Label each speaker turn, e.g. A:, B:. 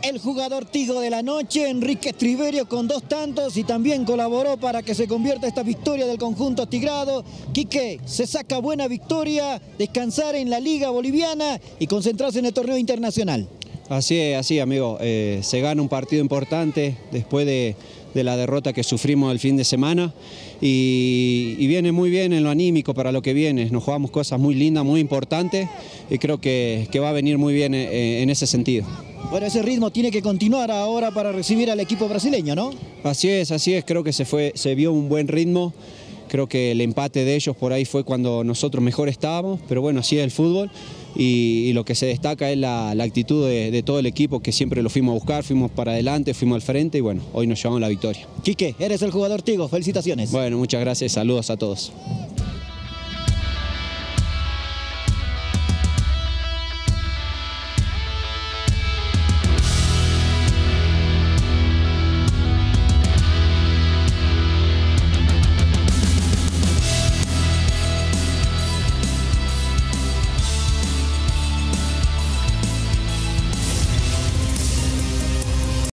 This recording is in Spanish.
A: el jugador Tigo de la noche, Enrique Triverio, con 2 tantos y también colaboró para que se convierta esta victoria del conjunto tigrado. Quique, se saca buena victoria, descansar en la Liga Boliviana y concentrarse en el torneo internacional.
B: Así es, amigo. Se gana un partido importante después de la derrota que sufrimos el fin de semana y viene muy bien en lo anímico para lo que viene. Nos jugamos cosas muy lindas, muy importantes y creo que va a venir muy bien en ese sentido.
A: Bueno, ese ritmo tiene que continuar ahora para recibir al equipo brasileño, ¿no?
B: Así es, creo que se vio un buen ritmo. Creo que el empate de ellos por ahí fue cuando nosotros mejor estábamos, pero bueno, así es el fútbol y lo que se destaca es la actitud de todo el equipo, que siempre lo fuimos a buscar, fuimos para adelante, fuimos al frente y bueno, hoy nos llevamos la victoria.
A: Quique, eres el jugador Tigo, felicitaciones.
B: Bueno, muchas gracias, saludos a todos.